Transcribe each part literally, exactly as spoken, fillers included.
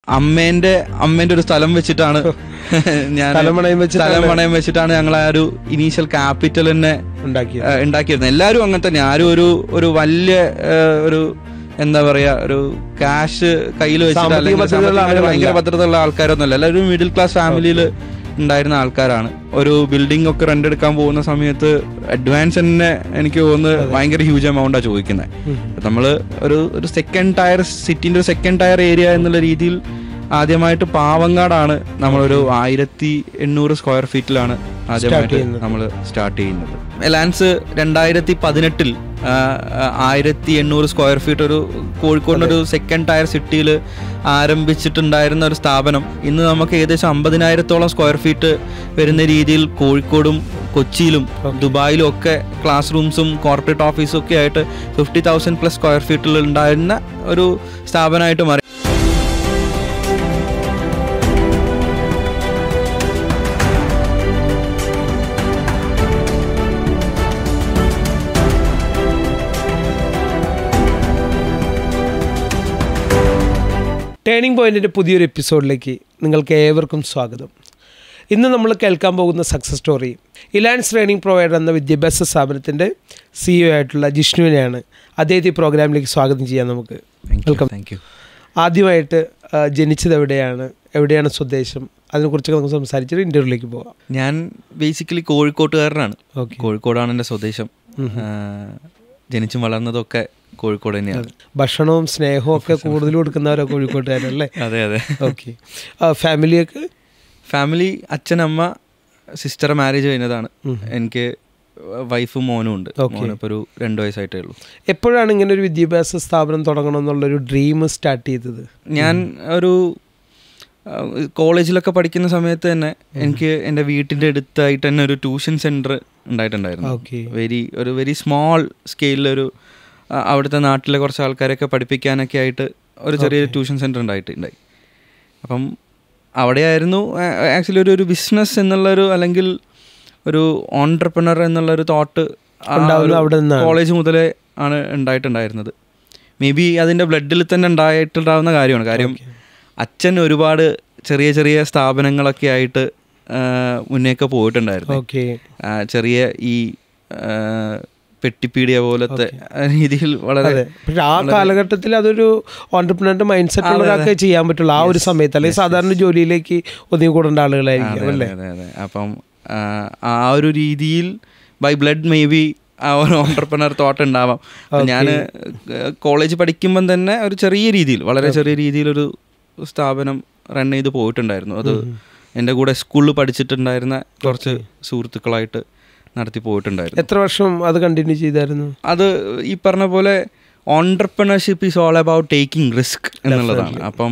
അമ്മേന്റെ അമ്മേന്റെ ഒരു സ്ഥലം വെച്ചിട്ടാണ് ഞാൻ സ്ഥലം പണയം വെച്ചിട്ടാണ് ഞങ്ങൾ ആ ഒരു ഇനീഷ്യൽ ക്യാപിറ്റൽ തന്നെ ഉണ്ടാക്കിയിരുന്നത്. എല്ലാവരും അങ്ങനെ തന്നെ. ആരും ഒരു ഒരു വലിയ ഒരു എന്താ പറയാ ഒരു ക്യാഷ് കയ്യിൽ വെച്ചിട്ട് അല്ലെങ്കിൽ ഭയങ്കര ഭദ്രതയുള്ള ആൾക്കാരൊന്നുമല്ല. എല്ലാവരും മിഡിൽ ക്ലാസ് ഫാമിലിയിൽ ഉണ്ടായിരുന്ന ആൾക്കാരാണ്. ഒരു ബിൽഡിംഗ് ഒക്കെ റെന്റ് എടുക്കാൻ പോകുന്ന സമയത്ത് അഡ്വാൻസ് തന്നെ എനിക്ക് തോന്നുന്നത് ഭയങ്കര ഹ്യൂജ് എമൗണ്ടാണ് ചോദിക്കുന്നത്. നമ്മള് ഒരു ഒരു സെക്കൻഡ് ടയർ സിറ്റിന്റെ ഒരു സെക്കൻഡ് ടയർ ഏരിയ എന്നുള്ള രീതിയിൽ ആദ്യമായിട്ട് പാവങ്ങാടാണ് നമ്മളൊരു ആയിരത്തി എണ്ണൂറ് സ്ക്വയർ ഫീറ്റിലാണ് ആദ്യമായിട്ട് നമ്മൾ സ്റ്റാർട്ട് ചെയ്യുന്നത്. എലാൻസ് രണ്ടായിരത്തി പതിനെട്ടിൽ ആയിരത്തി എണ്ണൂറ് സ്ക്വയർ ഫീറ്റ് ഒരു കോഴിക്കോടിനൊരു സെക്കൻഡ് ടയർ സിറ്റിയിൽ ആരംഭിച്ചിട്ടുണ്ടായിരുന്ന ഒരു സ്ഥാപനം ഇന്ന് നമുക്ക് ഏകദേശം അമ്പതിനായിരത്തോളം സ്ക്വയർ ഫീറ്റ് വരുന്ന രീതിയിൽ കോഴിക്കോടും കൊച്ചിയിലും ദുബായിലും ഒക്കെ ക്ലാസ് റൂംസും കോർപ്പറേറ്റ് ഓഫീസും ഒക്കെ ആയിട്ട് ഫിഫ്റ്റി തൗസൻഡ് പ്ലസ് സ്ക്വയർ ഫീറ്റിൽ ഉണ്ടായിരുന്ന ഒരു സ്ഥാപനമായിട്ട് മാറി. ടേണിംഗ് പോയിൻറ്റിൻ്റെ പുതിയൊരു എപ്പിസോഡിലേക്ക് നിങ്ങൾക്ക് ഏവർക്കും സ്വാഗതം. ഇന്ന് നമ്മൾ കേൾക്കാൻ പോകുന്ന success story Elance training provider എന്ന വിദ്യാഭ്യാസ സ്ഥാപനത്തിൻ്റെ സിഇഒ ആയിട്ടുള്ള ജിഷ്ണുവിനെയാണ്. അദ്ദേഹത്തെ ഈ പ്രോഗ്രാമിലേക്ക് സ്വാഗതം ചെയ്യാം. നമുക്ക് വെൽക്കം. Thank you. ആദ്യമായിട്ട് ജനിച്ചത് എവിടെയാണ്, എവിടെയാണ് സ്വദേശം, അതിനെക്കുറിച്ചൊക്കെ നമുക്ക് സംസാരിച്ചിട്ട് ഇൻ്റർവ്യൂവിലേക്ക് പോകാം. ഞാൻ ബേസിക്കലി കോഴിക്കോട്ടുകാരനാണ്. കോഴിക്കോടാണ് എൻ്റെ സ്വദേശം. ജനിച്ചും വളർന്നതൊക്കെ കോഴിക്കോട് തന്നെയാണ്. ഭക്ഷണവും സ്നേഹവും ഒക്കെ കൂടുതൽ കൊടുക്കുന്നവരോ കോഴിക്കോട്ടുകാരല്ലേ? അതെ അതെ. ഓക്കെ. ഫാമിലിയൊക്കെ? ഫാമിലി അച്ഛനമ്മ, സിസ്റ്റർ മാരേജ് കഴിഞ്ഞതാണ്. എനിക്ക് വൈഫും മോനും ഉണ്ട്. മോനിപ്പോൾ ഒരു രണ്ട് വയസ്സായിട്ടേ ഉള്ളൂ. എപ്പോഴാണ് ഇങ്ങനെ ഒരു വിദ്യാഭ്യാസ സ്ഥാപനം തുടങ്ങണം എന്നുള്ളൊരു ഡ്രീം സ്റ്റാർട്ട് ചെയ്തത്? ഞാൻ ഒരു കോളേജിലൊക്കെ പഠിക്കുന്ന സമയത്ത് തന്നെ എനിക്ക് എൻ്റെ വീട്ടിൻ്റെ അടുത്തായിട്ട് തന്നെ ഒരു ട്യൂഷൻ സെൻറ്റർ ഉണ്ടായിട്ടുണ്ടായിരുന്നു. വെരി ഒരു വെരി സ്മോൾ സ്കെയിലൊരു അവിടുത്തെ നാട്ടിലെ കുറച്ച് ആൾക്കാരെയൊക്കെ പഠിപ്പിക്കാനൊക്കെ ആയിട്ട് ഒരു ചെറിയൊരു ട്യൂഷൻ സെൻറ്റർ ഉണ്ടായിട്ടുണ്ടായി. അപ്പം അവിടെയായിരുന്നു ആക്ച്വലി ഒരു ഒരു ബിസിനസ് എന്നുള്ളൊരു അല്ലെങ്കിൽ ഒരു ഓൺട്രപ്രണർ എന്നുള്ളൊരു തോട്ട് കോളേജ് മുതലേ ആണ് ഉണ്ടായിട്ടുണ്ടായിരുന്നത്. മേ ബി അതിൻ്റെ ബ്ലഡിൽ തന്നെ ഉണ്ടായിട്ടുണ്ടാവുന്ന കാര്യമാണ്. കാര്യം അച്ഛൻ ഒരുപാട് ചെറിയ ചെറിയ സ്ഥാപനങ്ങളൊക്കെ ആയിട്ട് മുന്നേക്കെ പോയിട്ടുണ്ടായിരുന്നു. ചെറിയ ഈ പെട്ടിപ്പീഡിയ പോലത്തെ രീതിയിൽ വളരെ ആ കാലഘട്ടത്തിൽ അതൊരു ഓൺട്രപ്രണറിന്റെ മൈൻഡ് സെറ്റ് ഉള്ളവരൊക്കെ ചെയ്യാൻ പറ്റുള്ളൂ ആ ഒരു സമയത്ത്. അല്ലെങ്കിൽ സാധാരണ ജോലിയിലേക്ക് ഒതുങ്ങിക്കൂടേണ്ട ആളുകളായിരിക്കും അല്ലേ? അതെ അതെ. അപ്പം ആ ഒരു രീതിയിൽ ബൈ ബ്ലഡ് മേ ബി ആ ഒരു ഓൺട്രപ്രണർ തോട്ട് ഉണ്ടാവാം. ഞാൻ കോളേജ് പഠിക്കുമ്പം തന്നെ ഒരു ചെറിയ രീതിയിൽ വളരെ ചെറിയ രീതിയിലൊരു സ്ഥാപനം റൺ ചെയ്ത് പോയിട്ടുണ്ടായിരുന്നു. അത് എൻ്റെ കൂടെ സ്കൂളിൽ പഠിച്ചിട്ടുണ്ടായിരുന്ന കുറച്ച് സുഹൃത്തുക്കളായിട്ട് നടത്തി പോയിട്ടുണ്ടായിരുന്നു. എത്ര വർഷം അത് കണ്ടിന്യൂ ചെയ്തായിരുന്നു? അത് ഈ പറഞ്ഞ പോലെ entrepreneurship is all about taking risk എന്നുള്ളതാണ്. അപ്പം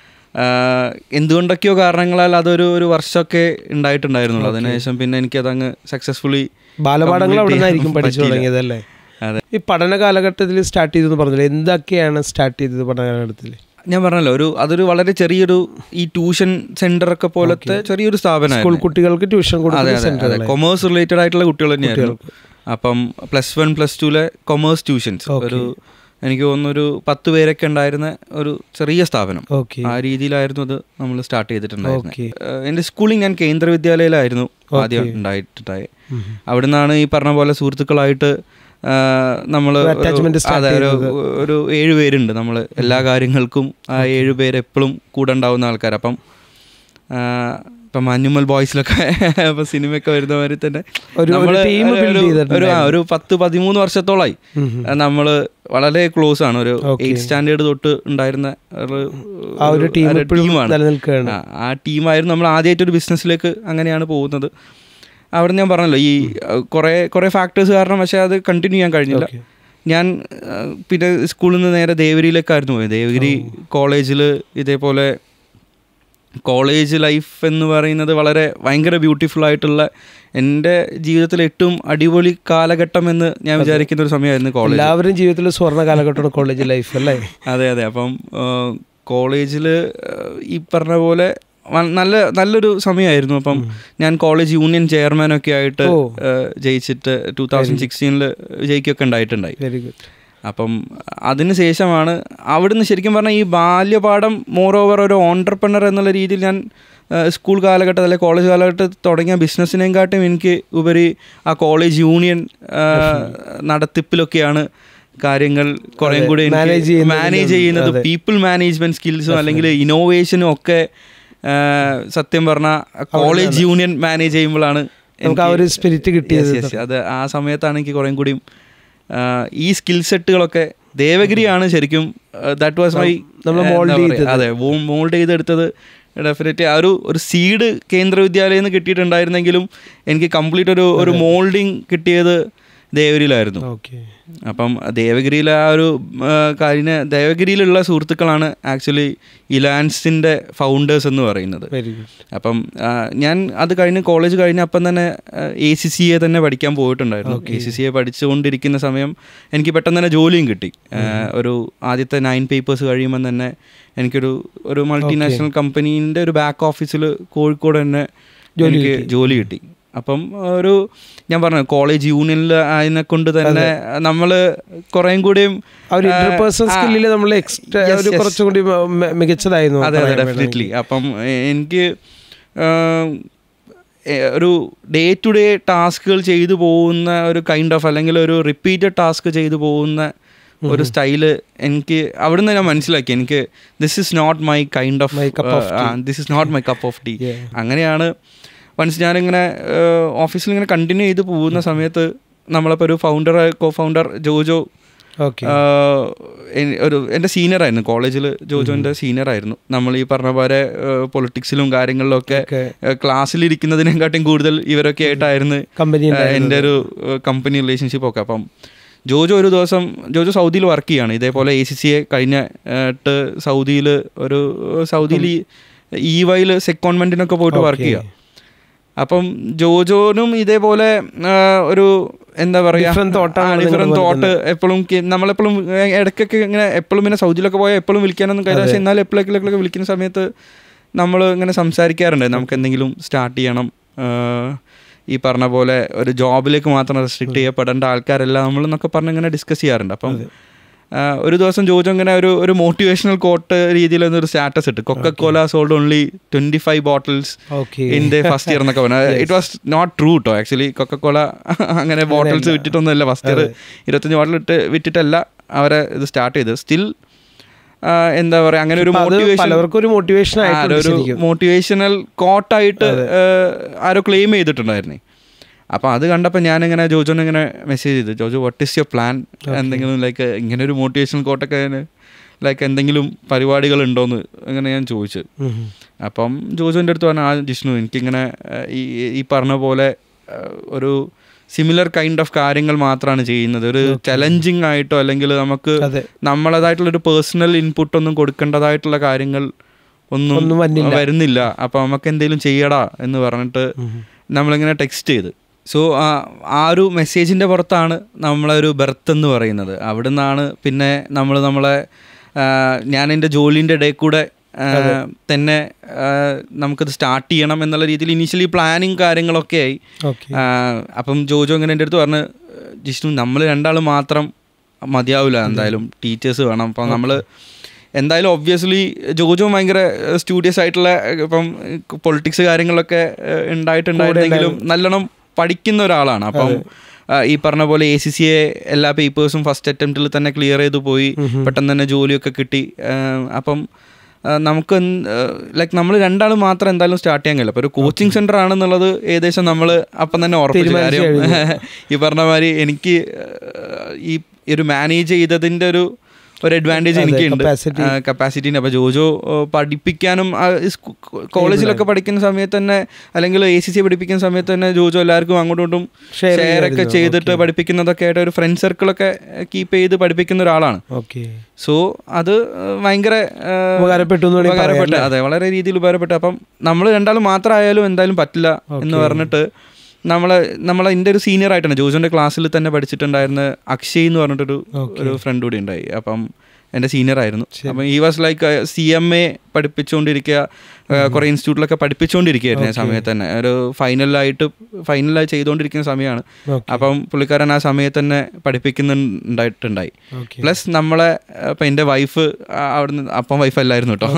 എന്തുകൊണ്ടൊക്കെയോ കാരണങ്ങളാൽ അതൊരു ഒരു വർഷമൊക്കെ ഉണ്ടായിട്ടുണ്ടായിരുന്നുള്ളൂ. അതിനുശേഷം പിന്നെ എനിക്കതങ്ങ് സക്സസ്ഫുള്ളി ബാലപാഠങ്ങൾ അവിടെ നിന്നായിരിക്കും പഠിച്ചു തുടങ്ങിയതല്ലേ? അതെ. ഈ പഠന കാലഘട്ടത്തിൽ സ്റ്റാർട്ട് ചെയ്തെന്ന് പറഞ്ഞില്ലേ, എന്തൊക്കെയാണ് സ്റ്റാർട്ട് ചെയ്തത് പഠന കാലഘട്ടത്തിൽ? ഞാൻ പറഞ്ഞല്ലോ ഒരു അതൊരു വളരെ ചെറിയൊരു ഈ ട്യൂഷൻ സെന്റർ ഒക്കെ പോലത്തെ ചെറിയൊരു സ്ഥാപനമാണ്. കുട്ടികൾക്ക് ട്യൂഷൻ കൊടുക്കുന്നത് കൊമേഴ്സ് റിലേറ്റഡ് ആയിട്ടുള്ള കുട്ടികൾ തന്നെയായിരുന്നു. അപ്പം പ്ലസ് വൺ പ്ലസ് ടുവിലെ കൊമേഴ്സ് ട്യൂഷൻസ് ഒരു എനിക്ക് തോന്നുന്നു ഒരു പത്ത് പേരൊക്കെ ഉണ്ടായിരുന്ന ഒരു ചെറിയ സ്ഥാപനം. ആ രീതിയിലായിരുന്നു അത് നമ്മൾ സ്റ്റാർട്ട് ചെയ്തിട്ടുണ്ടായിരുന്നത്. എൻ്റെ സ്കൂളിൽ ഞാൻ കേന്ദ്ര വിദ്യാലയയിലായിരുന്നു ആദ്യം ഉണ്ടായിട്ടുണ്ടായി. അവിടെ നിന്നാണ് ഈ പറഞ്ഞ പോലെ സുഹൃത്തുക്കളായിട്ട് നമ്മൾ അതെ ഒരു ഒരു ഏഴ് പേരുണ്ട്. നമ്മൾ എല്ലാ കാര്യങ്ങൾക്കും ആ ഏഴ് പേര് എപ്പോഴും കൂടെ ഉണ്ടാവുന്ന ആൾക്കാർ. അപ്പം ഇപ്പം അനിമൽ ബോയ്സിലൊക്കെ ഇപ്പം സിനിമയൊക്കെ വരുന്നവരിൽ തന്നെ നമ്മൾ ഒരു ഒരു പത്ത് പതിമൂന്ന് വർഷത്തോളമായി നമ്മൾ വളരെ ക്ലോസ് ആണ്. ഒരു എയ്റ്റ് സ്റ്റാൻഡേർഡ് തൊട്ട് ഉണ്ടായിരുന്ന ഒരു ടീമാണ്. ആ ടീമായിരുന്നു നമ്മൾ ആദ്യമായിട്ട് ഒരു ബിസിനസ്സിലേക്ക് അങ്ങനെയാണ് പോകുന്നത്. അവിടെ ഞാൻ പറഞ്ഞല്ലോ ഈ കുറേ കുറേ ഫാക്ടേഴ്സ് കാരണം പക്ഷേ അത് കണ്ടിന്യൂ ചെയ്യാൻ കഴിഞ്ഞില്ല. ഞാൻ പിന്നെ സ്കൂളിൽ നിന്ന് നേരെ ദേവഗിരിയിലേക്കായിരുന്നു പോയത്. ദേവഗിരി കോളേജിൽ ഇതേപോലെ കോളേജ് ലൈഫ് എന്ന് പറയുന്നത് വളരെ ഭയങ്കര ബ്യൂട്ടിഫുൾ ആയിട്ടുള്ള എൻ്റെ ജീവിതത്തിലെ ഏറ്റവും അടിപൊളി കാലഘട്ടം എന്ന് ഞാൻ വിചാരിക്കുന്ന ഒരു സമയമായിരുന്നു കോളേജ്. എല്ലാവരും ജീവിതത്തിൽ സ്വർണ്ണ കാലഘട്ടമാണ് കോളേജ് ലൈഫ് അല്ലേ? അതെ അതെ. അപ്പം കോളേജിൽ ഈ പറഞ്ഞ പോലെ നല്ല നല്ലൊരു സമയമായിരുന്നു. അപ്പം ഞാൻ കോളേജ് യൂണിയൻ ചെയർമാനൊക്കെ ആയിട്ട് ജയിച്ചിട്ട് ടൂ തൗസൻഡ് സിക്സ്റ്റീനിൽ ജയിക്കൊക്കെ ഉണ്ടായിട്ടുണ്ടായി. Very good. അപ്പം അതിന് ശേഷമാണ് അവിടുന്ന് ശരിക്കും പറഞ്ഞാൽ ഈ ബാല്യപാഠം മോർ ഓവർ ഒരു ഓൺട്രപ്രണർ എന്നുള്ള രീതിയിൽ ഞാൻ സ്കൂൾ കാലഘട്ടത്തിൽ അല്ലെങ്കിൽ കോളേജ് കാലഘട്ടത്തിൽ തുടങ്ങിയ ബിസിനസ്സിനെക്കാട്ടും എനിക്ക് ഉപരി ആ കോളേജ് യൂണിയൻ നടത്തിപ്പിലൊക്കെയാണ് കാര്യങ്ങൾ കുറേ കൂടി മാനേജ് ചെയ്യുന്നത്. പീപ്പിൾ മാനേജ്മെന്റ് സ്കിൽസും അല്ലെങ്കിൽ ഇന്നോവേഷനും ഒക്കെ സത്യം പറഞ്ഞാൽ കോളേജ് യൂണിയൻ മാനേജ് ചെയ്യുമ്പോഴാണ് സ്പിരിറ്റ് കിട്ടിയത്. അത് ആ സമയത്താണ് എനിക്ക് കുറേ കൂടിയും ഈ സ്കിൽ സെറ്റുകളൊക്കെ ദേവഗിരിയാണ് ശരിക്കും. ദാറ്റ് വാസ് മൈ അതെ മോൾഡ് ചെയ്തെടുത്തത്. ഡെഫിനറ്റ്ലി ആ ഒരു ഒരു സീഡ് കേന്ദ്ര വിദ്യാലയം നിന്ന് കിട്ടിയിട്ടുണ്ടായിരുന്നെങ്കിലും എനിക്ക് കംപ്ലീറ്റ് ഒരു ഒരു മോൾഡിങ് കിട്ടിയത് ദേവഗിരിയിലായിരുന്നു. അപ്പം ദേവഗിരിയിലെ ആ ഒരു കാര്യം, ദേവഗിരിയിലുള്ള സുഹൃത്തുക്കളാണ് ആക്ച്വലി ഇലാൻസിൻ്റെ ഫൗണ്ടേഴ്സ് എന്ന് പറയുന്നത്. അപ്പം ഞാൻ അത് കഴിഞ്ഞ് കോളേജ് കഴിഞ്ഞ് അപ്പം തന്നെ എ സി സി എ തന്നെ പഠിക്കാൻ പോയിട്ടുണ്ടായിരുന്നു. എ സി സി എ പഠിച്ചുകൊണ്ടിരിക്കുന്ന സമയം എനിക്ക് പെട്ടെന്ന് തന്നെ ജോലിയും കിട്ടി. ഒരു ആദ്യത്തെ നയൻ പേപ്പേഴ്സ് കഴിയുമ്പോൾ തന്നെ എനിക്കൊരു ഒരു മൾട്ടിനാഷണൽ കമ്പനീൻ്റെ ഒരു ബാക്ക് ഓഫീസിൽ കോഴിക്കോട് തന്നെ എനിക്ക് ജോലി കിട്ടി. അപ്പം ഒരു ഞാൻ പറഞ്ഞു കോളേജ് യൂണിയനിൽ അതിനെ കൊണ്ട് തന്നെ നമ്മൾ കുറേയും കൂടിയും മികച്ചതായിരുന്നു. അതെ അതെ ഡെഫിനറ്റ്ലി. അപ്പം എനിക്ക് ഒരു ഡേ ടു ഡേ ടാസ്കുകൾ ചെയ്തു പോകുന്ന ഒരു കൈൻഡ് ഓഫ് അല്ലെങ്കിൽ ഒരു റിപ്പീറ്റഡ് ടാസ്ക് ചെയ്തു പോകുന്ന ഒരു സ്റ്റൈല് എനിക്ക് അവിടുന്ന് ഞാൻ മനസ്സിലാക്കി. എനിക്ക് this is not my kind of this is not my cup of tea. അങ്ങനെയാണ് വൺസ് ഞാനിങ്ങനെ ഓഫീസിൽ ഇങ്ങനെ കണ്ടിന്യൂ ചെയ്ത് പോകുന്ന സമയത്ത് നമ്മളിപ്പോൾ ഒരു ഫൗണ്ടർ കോ ഫൗണ്ടർ ജോജോ ഒരു എൻ്റെ സീനിയറായിരുന്നു കോളേജിൽ. ജോജോൻ്റെ സീനിയറായിരുന്നു. നമ്മൾ ഈ പറഞ്ഞ പോലെ പൊളിറ്റിക്സിലും കാര്യങ്ങളിലൊക്കെ ക്ലാസ്സിലിരിക്കുന്നതിനെക്കാട്ടും കൂടുതൽ ഇവരൊക്കെ ആയിട്ടായിരുന്നു എൻ്റെ ഒരു കമ്പനി റിലേഷൻഷിപ്പ് ഒക്കെ. അപ്പം ജോജോ ഒരു ദിവസം ജോജോ സൗദിയിൽ വർക്ക് ചെയ്യുകയാണ്. ഇതേപോലെ എ സി സി എ കഴിഞ്ഞിട്ട് സൗദിയിൽ ഒരു സൗദിയിൽ ഇ വൈയിൽ സെക്കോൺമെൻറ്റിനൊക്കെ പോയിട്ട് വർക്ക് ചെയ്യുക. അപ്പം ജോജോനും ഇതേപോലെ ഒരു എന്താ പറയുക ഡിഫറെൻറ്റ് തോട്ട് എപ്പോഴും നമ്മളെപ്പോഴും ഇടയ്ക്കൊക്കെ ഇങ്ങനെ എപ്പോഴും പിന്നെ സൗദിയിലൊക്കെ പോയാൽ എപ്പോഴും വിളിക്കാനൊന്നും കഴിയില്ല. പക്ഷേ എന്നാലും എപ്പോഴെങ്കിലൊക്കെ വിളിക്കുന്ന സമയത്ത് നമ്മൾ ഇങ്ങനെ സംസാരിക്കാറുണ്ട്. നമുക്ക് എന്തെങ്കിലും സ്റ്റാർട്ട് ചെയ്യണം, ഈ പറഞ്ഞ പോലെ ഒരു ജോബിലേക്ക് മാത്രം റെസ്ട്രിക്റ്റ് ചെയ്യപ്പെടേണ്ട ആൾക്കാരെല്ലാം നമ്മളെന്നൊക്കെ പറഞ്ഞ് ഇങ്ങനെ ഡിസ്കസ് ചെയ്യാറുണ്ട്. അപ്പം ഒരു ദിവസം ജോജോ ഇങ്ങനെ ഒരു ഒരു മോട്ടിവേഷണൽ കോട്ട് രീതിയിൽ ഒരു സ്റ്റാറ്റസ് ഇട്ട് Coca Cola sold only twenty five bottles in the first year എന്നൊക്കെ പറഞ്ഞാൽ ഇറ്റ് വാസ് നോട്ട് ട്രൂ കേട്ടോ. ആക്ച്വലി കൊക്കക്കോല അങ്ങനെ ബോട്ടിൽസ് വിറ്റിട്ടൊന്നുമല്ല. ഫസ്റ്റ് ഇയർ ഇരുപത്തഞ്ച് ബോട്ടിൽ ഇട്ട് വിറ്റിട്ടല്ല അവരെ ഇത് സ്റ്റാർട്ട് ചെയ്ത്. സ്റ്റിൽ എന്താ പറയുക അങ്ങനെ ഒരു മോട്ടിവേഷൻ ഒരു മോട്ടിവേഷൻ ഒരു മോട്ടിവേഷണൽ കോട്ടായിട്ട് ആരോ ക്ലെയിം ചെയ്തിട്ടുണ്ടായിരുന്നേ. അപ്പോൾ അത് കണ്ടപ്പോൾ ഞാനിങ്ങനെ ജോജോനെ ഇങ്ങനെ മെസ്സേജ് ചെയ്തു, Jojo what is your plan, എന്തെങ്കിലും ലൈക്ക് ഇങ്ങനെ ഒരു മോട്ടിവേഷണൽ കോട്ടൊക്കെ ലൈക്ക് എന്തെങ്കിലും പരിപാടികളുണ്ടോയെന്ന് അങ്ങനെ ഞാൻ ചോദിച്ചു. അപ്പം ജോജോൻ്റെ അടുത്ത് പറഞ്ഞാൽ ആ ജിഷ്ണു എനിക്കിങ്ങനെ ഈ ഈ പറഞ്ഞ പോലെ ഒരു സിമിലർ കൈൻഡ് ഓഫ് കാര്യങ്ങൾ മാത്രമാണ് ചെയ്യുന്നത്. ഒരു ചലഞ്ചിങ് ആയിട്ടോ അല്ലെങ്കിൽ നമുക്ക് നമ്മളതായിട്ടുള്ളൊരു പേഴ്സണൽ ഇൻപുട്ടൊന്നും കൊടുക്കേണ്ടതായിട്ടുള്ള കാര്യങ്ങൾ ഒന്നും വരുന്നില്ല. അപ്പോൾ നമുക്ക് എന്തെങ്കിലും ചെയ്യടാ എന്ന് പറഞ്ഞിട്ട് നമ്മളിങ്ങനെ ടെക്സ്റ്റ് ചെയ്ത്. സോ ആ ഒരു മെസ്സേജിൻ്റെ പുറത്താണ് നമ്മളൊരു ബെർത്ത് എന്ന് പറയുന്നത്. അവിടെ നിന്നാണ് പിന്നെ നമ്മൾ നമ്മളെ ഞാൻ എൻ്റെ ജോലിൻ്റെ ഇടയിൽ കൂടെ തന്നെ നമുക്കത് സ്റ്റാർട്ട് ചെയ്യണം എന്നുള്ള രീതിയിൽ ഇനീഷ്യലി പ്ലാനിങ് കാര്യങ്ങളൊക്കെ ആയി. അപ്പം ജോജോ ഇങ്ങനെ എൻ്റെ അടുത്ത് പറഞ്ഞ് ജിഷ്ണു നമ്മൾ രണ്ടാൾ മാത്രം മതിയാവില്ല, എന്തായാലും ടീച്ചേഴ്സ് വേണം. അപ്പം നമ്മൾ എന്തായാലും ഒബ്വിയസ്ലി ജോജോ ഭയങ്കര സ്റ്റുഡിയസ് ആയിട്ടുള്ള ഇപ്പം പൊളിറ്റിക്സ് കാര്യങ്ങളൊക്കെ ഉണ്ടായിട്ടുണ്ടായിരുന്നെങ്കിലും നല്ലോണം പഠിക്കുന്ന ഒരാളാണ്. അപ്പം ഈ പറഞ്ഞ പോലെ എ സി സി എ എല്ലാ പേപ്പേഴ്സും ഫസ്റ്റ് അറ്റംപ്റ്റിൽ തന്നെ ക്ലിയർ ചെയ്ത് പോയി, പെട്ടെന്ന് തന്നെ ജോലിയൊക്കെ കിട്ടി. അപ്പം നമുക്ക് ലൈക്ക് നമ്മൾ രണ്ടാളും മാത്രം എന്തായാലും സ്റ്റാർട്ട് ചെയ്യാൻ കഴിയില്ല. അപ്പോൾ ഒരു കോച്ചിങ് സെൻ്റർ ആണെന്നുള്ളത് ഏകദേശം നമ്മൾ അപ്പം തന്നെ ഉറപ്പിച്ച കാര്യം. ഈ പറഞ്ഞ മാതിരി എനിക്ക് ഈ ഒരു മാനേജ് ചെയ്തതിൻ്റെ ഒരു ഒരു അഡ്വാൻറ്റേജ് എനിക്കുണ്ട്, കപ്പാസിറ്റീൻ്റെ. അപ്പോൾ ജോജോ പഠിപ്പിക്കാനും കോളേജിലൊക്കെ പഠിക്കുന്ന സമയത്ത് തന്നെ അല്ലെങ്കിൽ എ സി സി പഠിപ്പിക്കുന്ന സമയത്ത് തന്നെ ജോജോ എല്ലാവർക്കും അങ്ങോട്ടും ഇങ്ങോട്ടും ഷെയർ ഒക്കെ ചെയ്തിട്ട് പഠിപ്പിക്കുന്നതൊക്കെ ആയിട്ട് ഒരു ഫ്രണ്ട് സർക്കിളൊക്കെ കീപ്പ് ചെയ്ത് പഠിപ്പിക്കുന്ന ഒരാളാണ്. സോ അത് ഭയങ്കര ഉപകാരപ്പെട്ടു. അതെ, വളരെ രീതിയിൽ ഉപകാരപ്പെട്ടു. അപ്പം നമ്മൾ രണ്ടാളും മാത്രമായാലും എന്തായാലും പറ്റില്ല എന്ന് പറഞ്ഞിട്ട് നമ്മളെ നമ്മളെ എൻ്റെ ഒരു സീനിയർ ആയിട്ടാണ് ജോജോൻ്റെ ക്ലാസ്സിൽ തന്നെ പഠിച്ചിട്ടുണ്ടായിരുന്ന അക്ഷയ് എന്ന് പറഞ്ഞിട്ടൊരു ഒരു ഫ്രണ്ട് കൂടി ഉണ്ടായി. അപ്പം എൻ്റെ സീനിയർ ആയിരുന്നു. അപ്പം ഈ was like C M A പഠിപ്പിച്ചുകൊണ്ടിരിക്കുക, കുറേ ഇൻസ്റ്റിറ്റ്യൂട്ടിലൊക്കെ പഠിപ്പിച്ചുകൊണ്ടിരിക്കുകയായിരുന്നു ആ സമയത്ത് തന്നെ. ഒരു ഫൈനലായിട്ട് ഫൈനലായി ചെയ്തുകൊണ്ടിരിക്കുന്ന സമയമാണ്. അപ്പം പുള്ളിക്കാരൻ ആ സമയത്ത് തന്നെ പഠിപ്പിക്കുന്നുണ്ടായിട്ടുണ്ടായി. പ്ലസ് നമ്മളെ ഇപ്പം എൻ്റെ വൈഫ് അവിടുന്ന്, അപ്പം വൈഫ് അല്ലായിരുന്നു കേട്ടോ,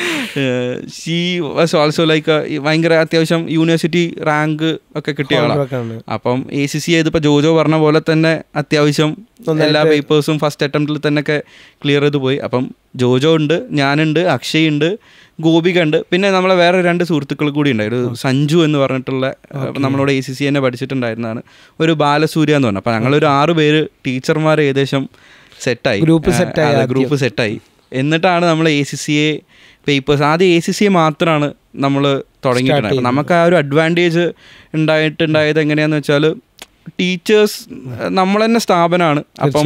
ഷീ വാസ് ഓൾസോ ലൈക്ക് ഭയങ്കര അത്യാവശ്യം യൂണിവേഴ്സിറ്റി റാങ്ക് ഒക്കെ കിട്ടിയ ആളാണ്. അപ്പം എ സി സി ചെയ്തപ്പോൾ ജോജോ പറഞ്ഞ പോലെ തന്നെ അത്യാവശ്യം എല്ലാ പേപ്പേഴ്സും ഫസ്റ്റ് അറ്റംപ്റ്റിൽ തന്നെ ഒക്കെ ക്ലിയർ ചെയ്ത് പോയി. അപ്പം ജോജോ ഉണ്ട്, ഞാനുണ്ട്, അക്ഷയ് ഉണ്ട്, ഗോപിക ഉണ്ട്, പിന്നെ നമ്മളെ വേറെ രണ്ട് സുഹൃത്തുക്കൾ കൂടി ഉണ്ട്. ഒരു സഞ്ജു എന്ന് പറഞ്ഞിട്ടുള്ള നമ്മളോട് എ സി സി തന്നെ പഠിച്ചിട്ടുണ്ടായിരുന്നതാണ്, ഒരു ബാലസൂര്യ എന്ന് പറഞ്ഞു. അപ്പം ഞങ്ങളൊരു ആറ് പേര് ടീച്ചർമാർ ഏകദേശം സെറ്റായി, ഗ്രൂപ്പ് സെറ്റായി ഗ്രൂപ്പ് സെറ്റായി എന്നിട്ടാണ് നമ്മൾ A C C A papers ആദ്യം എ സി സി എ മാത്രമാണ് നമ്മൾ തുടങ്ങിയിട്ടുണ്ടായത്. നമുക്ക് ആ ഒരു അഡ്വാൻറ്റേജ് ഉണ്ടായിട്ടുണ്ടായത് എങ്ങനെയാണെന്ന് വെച്ചാൽ ടീച്ചേഴ്സ് നമ്മൾ തന്നെ സ്ഥാപനമാണ്. അപ്പം